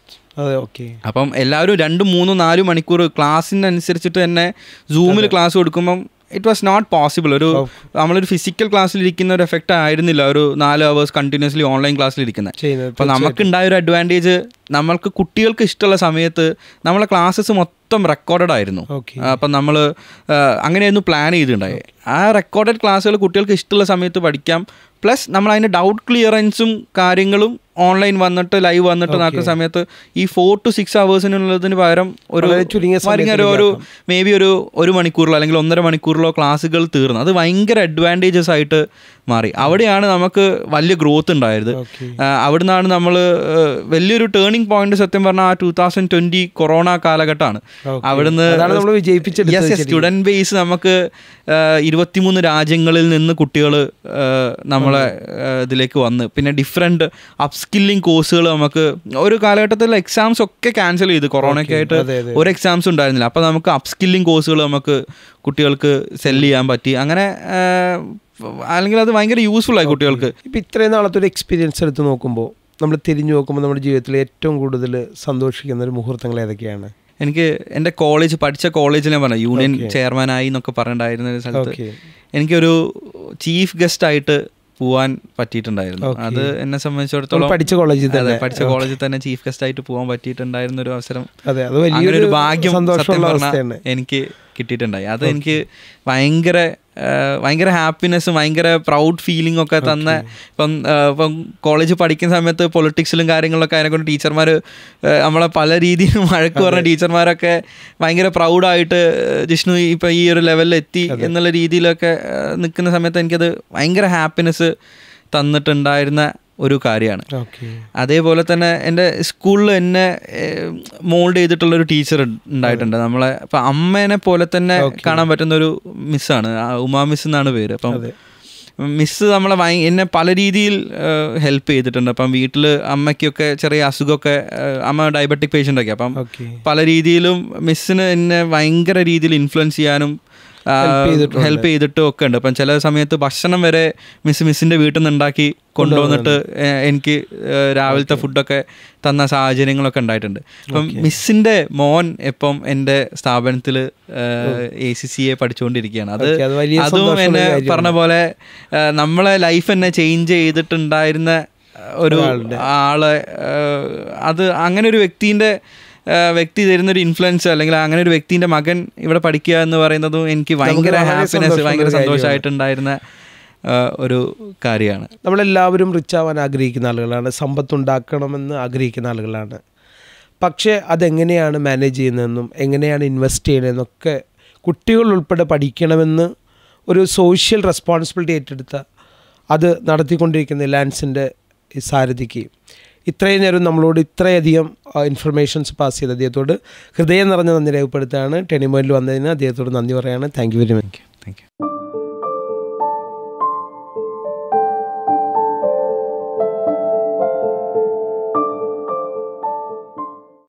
അപ്പം എല്ലാവരും രണ്ടും മൂന്നും നാലും മണിക്കൂർ ക്ലാസ്സിനനുസരിച്ചിട്ട് തന്നെ സൂമിൽ ക്ലാസ് കൊടുക്കുമ്പം ഇറ്റ് വാസ് നോട്ട് പോസിബിൾ. ഒരു നമ്മളൊരു ഫിസിക്കൽ ക്ലാസ്സിലിരിക്കുന്ന ഒരു എഫക്റ്റ് ആയിരുന്നില്ല ഒരു നാല് അവേഴ്സ് കണ്ടിന്യൂസ്ലി ഓൺലൈൻ ക്ലാസ്സിലിരിക്കുന്നത്. അപ്പോൾ നമുക്കുണ്ടായൊരു അഡ്വാൻറ്റേജ്, നമ്മൾക്ക് കുട്ടികൾക്ക് ഇഷ്ടമുള്ള സമയത്ത് നമ്മളെ ക്ലാസ്സസ് മൊത്തം റെക്കോർഡഡ് ആയിരുന്നു. അപ്പം നമ്മൾ അങ്ങനെയായിരുന്നു പ്ലാൻ ചെയ്തിട്ടുണ്ടായത്. ആ റെക്കോർഡഡ് ക്ലാസ്സുകൾ കുട്ടികൾക്ക് ഇഷ്ടമുള്ള സമയത്ത് പഠിക്കാം. പ്ലസ് നമ്മൾ അതിൻ്റെ ഡൗട്ട് ക്ലിയറൻസും കാര്യങ്ങളും ഓൺലൈൻ വന്നിട്ട് ലൈവ് വന്നിട്ട് നടക്കുന്ന സമയത്ത് ഈ ഫോർ ടു സിക്സ് അവേഴ്സിനുള്ളതിന് പകരം ഒരു ഒരു മേ ബി ഒരു ഒരു മണിക്കൂറിലോ അല്ലെങ്കിൽ ഒന്നര മണിക്കൂറിലോ ക്ലാസ്സുകൾ തീർന്നു. അത് ഭയങ്കര അഡ്വാൻറ്റേജസ് ആയിട്ട് മാറി. അവിടെയാണ് നമുക്ക് വലിയ ഗ്രോത്ത് ഉണ്ടായത്. അവിടെ നിന്നാണ് നമ്മൾ വലിയൊരു ടേണിംഗ് പോയിന്റ് സത്യം പറഞ്ഞാൽ ആ ടൂ തൗസൻഡ് ട്വന്റി കൊറോണ കാലഘട്ടമാണ്. അവിടുന്ന് സ്റ്റുഡൻറ് ബേസ് നമുക്ക് ഇരുപത്തിമൂന്ന് രാജ്യങ്ങളിൽ നിന്ന് കുട്ടികൾ നമ്മളെ ഇതിലേക്ക് വന്ന്, പിന്നെ ഡിഫറെൻറ്റ് അപ്സ്കില്ലിംഗ് കോഴ്സുകൾ നമുക്ക് ഒരു കാലഘട്ടത്തിൽ എക്സാംസ് ഒക്കെ ക്യാൻസൽ ചെയ്ത് കൊറോണയ്ക്ക് ആയിട്ട് ഒരു എക്സാംസ് ഉണ്ടായിരുന്നില്ല. അപ്പോൾ നമുക്ക് അപ്സ്കില്ലിംഗ് കോഴ്സുകൾ നമുക്ക് കുട്ടികൾക്ക് സെല് ചെയ്യാൻ പറ്റി. അങ്ങനെ അല്ലെങ്കിൽ അത് ഭയങ്കര യൂസ്ഫുൾ ആയി കുട്ടികൾക്ക്. ഇപ്പം ഇത്രയും നാളത്തെ ഒരു എക്സ്പീരിയൻസ് എടുത്ത് നോക്കുമ്പോൾ, നമ്മൾ തിരിഞ്ഞു നോക്കുമ്പോൾ നമ്മുടെ ജീവിതത്തിൽ ഏറ്റവും കൂടുതൽ സന്തോഷിക്കുന്ന ഒരു മുഹൂർത്തങ്ങൾ ഏതൊക്കെയാണ്? എനിക്ക് എൻ്റെ കോളേജ് പഠിച്ച കോളേജിൽ ഞാൻ പറഞ്ഞു യൂണിയൻ ചെയർമാനായി എന്നൊക്കെ പറഞ്ഞിട്ടുണ്ടായിരുന്ന ഒരു സ്ഥലത്ത് എനിക്കൊരു ചീഫ് ഗസ്റ്റ് ആയിട്ട് പോവാൻ പറ്റിയിട്ടുണ്ടായിരുന്നു. അത് എന്നെ സംബന്ധിച്ചിടത്തോളം പഠിച്ച കോളേജിൽ തന്നെ പഠിച്ച കോളേജിൽ തന്നെ ചീഫ് ഗസ്റ്റ് ആയിട്ട് പോകാൻ പറ്റിയിട്ടുണ്ടായിരുന്ന ഒരു അവസരം, അങ്ങനെ ഒരു ഭാഗ്യം സത്യം പറഞ്ഞാൽ എനിക്ക് കിട്ടിയിട്ടുണ്ടായി. അത് എനിക്ക് ഭയങ്കര ഭയങ്കര ഹാപ്പിനെസ്സും ഭയങ്കര പ്രൗഡ് ഫീലിംഗ് ഒക്കെ തന്ന. ഇപ്പം ഇപ്പം കോളേജ് പഠിക്കുന്ന സമയത്ത് പൊളിറ്റിക്സിലും കാര്യങ്ങളിലൊക്കെ അതിനെക്കൊണ്ട് ടീച്ചർമാർ നമ്മളെ പല രീതിയിലും വഴക്ക് പറഞ്ഞ ടീച്ചർമാരൊക്കെ ഭയങ്കര പ്രൗഡായിട്ട് ജിഷ്ണു ഇപ്പം ഈ ഒരു ലെവലിൽ എത്തി എന്നുള്ള രീതിയിലൊക്കെ നിൽക്കുന്ന സമയത്ത് എനിക്കത് ഭയങ്കര ഹാപ്പിനെസ് തന്നിട്ടുണ്ടായിരുന്ന ഒരു കാര്യമാണ്. അതേപോലെ തന്നെ എൻ്റെ സ്കൂളിൽ എന്നെ മോൾഡ് ചെയ്തിട്ടുള്ളൊരു ടീച്ചർ ഉണ്ടായിട്ടുണ്ട്. നമ്മളെ ഇപ്പം അമ്മേനെ പോലെ തന്നെ കാണാൻ പറ്റുന്നൊരു മിസ്സാണ്, ഉമാ മിസ് എന്നാണ് പേര്. അപ്പം മിസ്സ് നമ്മളെ ഭയ എന്നെ പല രീതിയിൽ ഹെൽപ്പ് ചെയ്തിട്ടുണ്ട്. അപ്പം വീട്ടിൽ അമ്മയ്ക്കൊക്കെ ചെറിയ അസുഖമൊക്കെ, അമ്മ ഡയബറ്റിക് പേഷ്യൻ്റൊക്കെ, അപ്പം പല രീതിയിലും മിസ്സിന് എന്നെ ഭയങ്കര രീതിയിൽ ഇൻഫ്ലുവൻസ് ചെയ്യാനും ഹെൽപ്പ് ചെയ്തിട്ടും ഒക്കെ ഉണ്ട്. അപ്പം ചില സമയത്ത് ഭക്ഷണം വരെ മിസ് മിസ്സിൻ്റെ വീട്ടിൽ നിന്ന് ഉണ്ടാക്കി കൊണ്ടുവന്നിട്ട് എനിക്ക് രാവിലത്തെ ഫുഡൊക്കെ തന്ന സാഹചര്യങ്ങളൊക്കെ ഉണ്ടായിട്ടുണ്ട്. അപ്പം മിസ്സിൻ്റെ മോൻ ഇപ്പം എൻ്റെ സ്ഥാപനത്തിൽ എ സി സി എ പഠിച്ചുകൊണ്ടിരിക്കുകയാണ്. അത് അതും എന്നെ പറഞ്ഞ പോലെ നമ്മളെ ലൈഫ് എന്നെ ചേഞ്ച് ചെയ്തിട്ടുണ്ടായിരുന്ന ഒരു ആളെ, അത് അങ്ങനെ ഒരു വ്യക്തിൻ്റെ വ്യക്തി തരുന്നൊരു ഇൻഫ്ലുവൻസ്, അല്ലെങ്കിൽ അങ്ങനെ ഒരു വ്യക്തിൻ്റെ മകൻ ഇവിടെ പഠിക്കുക എന്ന് പറയുന്നതും എനിക്ക് ഭയങ്കര ഹാപ്പിനെസ്, ഭയങ്കര സന്തോഷമായിട്ടുണ്ടായിരുന്ന ഒരു കാര്യമാണ്. നമ്മളെല്ലാവരും റിച്ച് ആവാൻ ആഗ്രഹിക്കുന്ന ആളുകളാണ്, സമ്പത്തുണ്ടാക്കണമെന്ന് ആഗ്രഹിക്കുന്ന ആളുകളാണ്. പക്ഷേ അതെങ്ങനെയാണ് മാനേജ് ചെയ്യുന്നതെന്നും എങ്ങനെയാണ് ഇൻവെസ്റ്റ് ചെയ്യുന്നതെന്നൊക്കെ കുട്ടികൾ ഉൾപ്പെടെ പഠിക്കണമെന്ന് ഒരു സോഷ്യൽ റെസ്പോൺസിബിലിറ്റി ഏറ്റെടുത്ത അത് നടത്തിക്കൊണ്ടിരിക്കുന്ന ഇലാൻസിൻ്റെ ഈ സാരഥിക്ക് ഇത്രയും നേരം നമ്മളോട് ഇത്രയധികം ഇൻഫർമേഷൻസ് പാസ് ചെയ്ത് അദ്ദേഹത്തോട് ഹൃദയം നിറഞ്ഞ നന്ദി രേഖപ്പെടുത്തുകയാണ്. ടെർണിംഗ് പോയിന്റിൽ വന്നതിന് അദ്ദേഹത്തോട് നന്ദി പറയുകയാണ്. Thank you very much. Thank U.